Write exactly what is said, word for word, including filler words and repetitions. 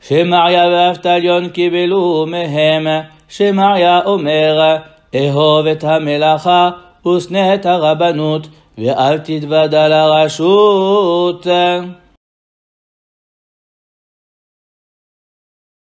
שמעיה ואבטליון קיבלו מהם. שמעיה אומר, אהוב את המלאכה ושנא את הרבנות, ואל תתוודע לרשות.